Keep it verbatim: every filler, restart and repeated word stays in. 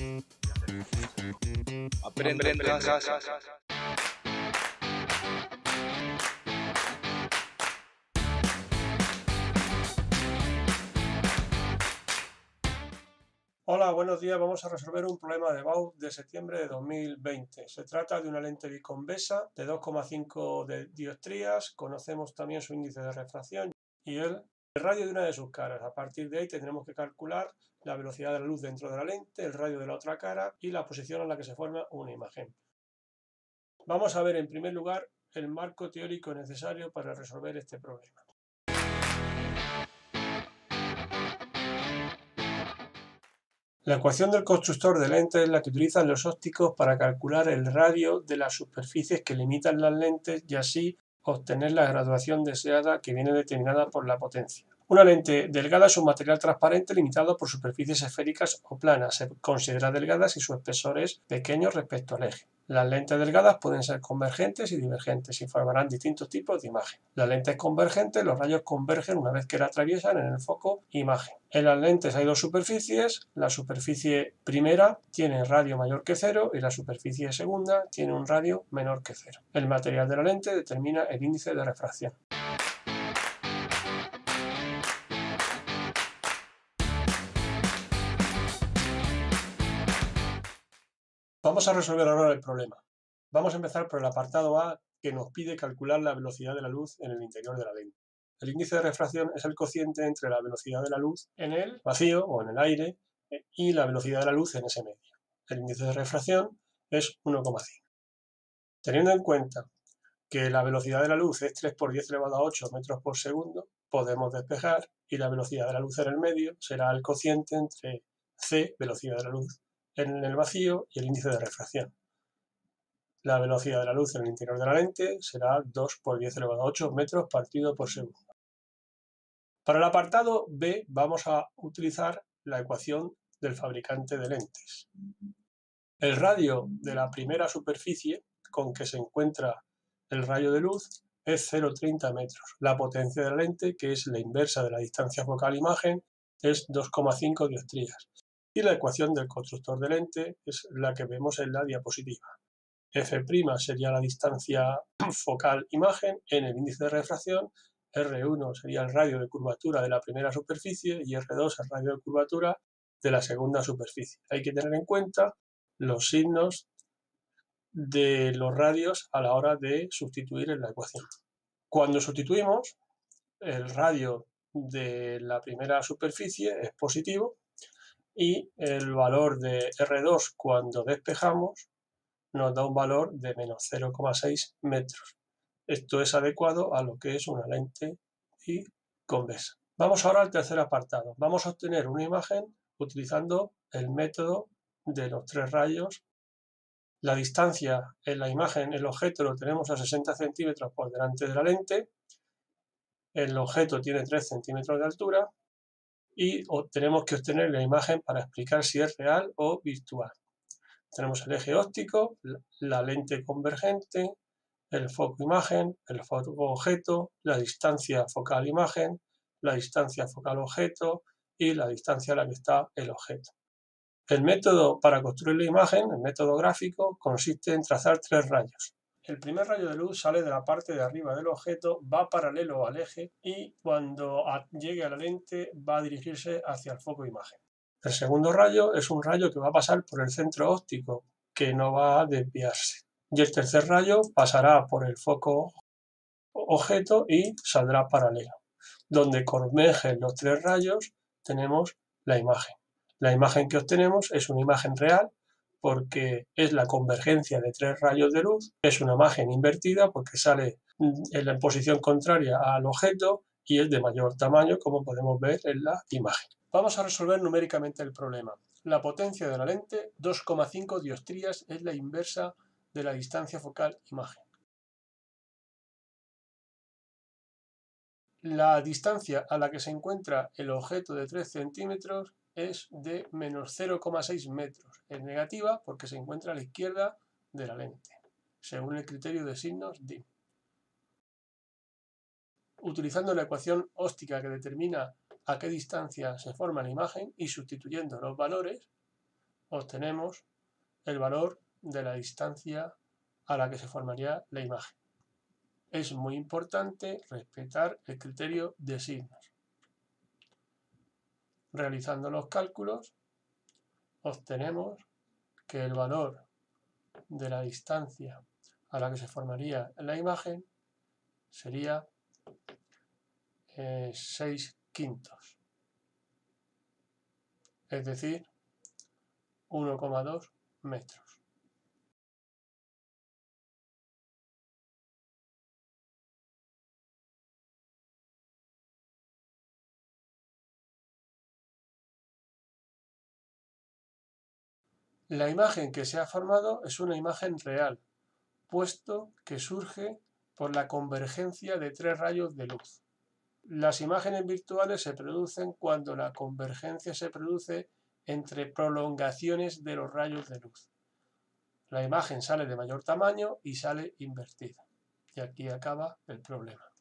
Aprende en casa. Hola, buenos días. Vamos a resolver un problema de B A U de septiembre de dos mil veinte. Se trata de una lente biconvexa de dos coma cinco de dioptrías. Conocemos también su índice de refracción y el, el radio de una de sus caras. A partir de ahí tendremos que calcular la velocidad de la luz dentro de la lente, el radio de la otra cara y la posición en la que se forma una imagen. Vamos a ver en primer lugar el marco teórico necesario para resolver este problema. La ecuación del constructor de lentes es la que utilizan los ópticos para calcular el radio de las superficies que limitan las lentes y así obtener la graduación deseada que viene determinada por la potencia. Una lente delgada es un material transparente limitado por superficies esféricas o planas. Se considera delgada si su espesor es pequeño respecto al eje. Las lentes delgadas pueden ser convergentes y divergentes y formarán distintos tipos de imagen. Las lentes convergentes, los rayos convergen una vez que la atraviesan en el foco imagen. En las lentes hay dos superficies. La superficie primera tiene radio mayor que cero y la superficie segunda tiene un radio menor que cero. El material de la lente determina el índice de refracción. Vamos a resolver ahora el problema. Vamos a empezar por el apartado A, que nos pide calcular la velocidad de la luz en el interior de la lente. El índice de refracción es el cociente entre la velocidad de la luz en el vacío o en el aire y la velocidad de la luz en ese medio. El índice de refracción es uno coma cinco. Teniendo en cuenta que la velocidad de la luz es tres por diez elevado a ocho metros por segundo, podemos despejar y la velocidad de la luz en el medio será el cociente entre c, velocidad de la luz en el vacío, y el índice de refracción. La velocidad de la luz en el interior de la lente será dos por diez elevado a ocho metros partido por segundo. Para el apartado B vamos a utilizar la ecuación del fabricante de lentes. El radio de la primera superficie con que se encuentra el rayo de luz es cero coma treinta metros. La potencia de la lente, que es la inversa de la distancia focal-imagen, es dos coma cinco dioptrías. Y la ecuación del constructor de lente es la que vemos en la diapositiva. F' sería la distancia focal-imagen en el índice de refracción, R uno sería el radio de curvatura de la primera superficie y R dos el radio de curvatura de la segunda superficie. Hay que tener en cuenta los signos de los radios a la hora de sustituir en la ecuación. Cuando sustituimos, el radio de la primera superficie es positivo y el valor de R dos cuando despejamos nos da un valor de menos cero coma seis metros. Esto es adecuado a lo que es una lente biconvexa. Vamos ahora al tercer apartado. Vamos a obtener una imagen utilizando el método de los tres rayos. La distancia en la imagen, el objeto lo tenemos a sesenta centímetros por delante de la lente. El objeto tiene tres centímetros de altura y tenemos que obtener la imagen para explicar si es real o virtual. Tenemos el eje óptico, la lente convergente, el foco imagen, el foco objeto, la distancia focal imagen, la distancia focal objeto y la distancia a la que está el objeto. El método para construir la imagen, el método gráfico, consiste en trazar tres rayos. El primer rayo de luz sale de la parte de arriba del objeto, va paralelo al eje y cuando llegue a la lente va a dirigirse hacia el foco imagen. El segundo rayo es un rayo que va a pasar por el centro óptico, que no va a desviarse. Y el tercer rayo pasará por el foco objeto y saldrá paralelo. Donde convergen los tres rayos tenemos la imagen. La imagen que obtenemos es una imagen real porque es la convergencia de tres rayos de luz. Es una imagen invertida porque sale en la posición contraria al objeto y es de mayor tamaño, como podemos ver en la imagen. Vamos a resolver numéricamente el problema. La potencia de la lente, dos coma cinco dioptrías, es la inversa de la distancia focal-imagen. La distancia a la que se encuentra el objeto de tres centímetros es de menos cero coma seis metros. Es negativa porque se encuentra a la izquierda de la lente, según el criterio de signos D I M. Utilizando la ecuación óptica que determina a qué distancia se forma la imagen y sustituyendo los valores, obtenemos el valor de la distancia a la que se formaría la imagen. Es muy importante respetar el criterio de signos. Realizando los cálculos, obtenemos que el valor de la distancia a la que se formaría la imagen sería eh, seis quintos, es decir, uno coma dos metros. La imagen que se ha formado es una imagen real, puesto que surge por la convergencia de tres rayos de luz. Las imágenes virtuales se producen cuando la convergencia se produce entre prolongaciones de los rayos de luz. La imagen sale de mayor tamaño y sale invertida. Y aquí acaba el problema.